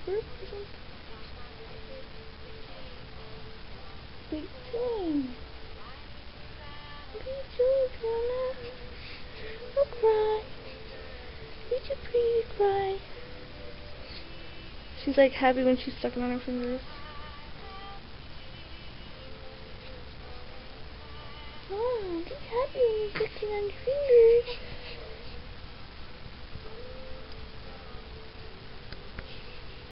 burp or something? Wait, Jane. What are you doing, Fiona? Don't cry. You're too pretty to cry. She's like happy when she's sucking on her fingers. Oh, be happy when you're sucking on your fingers.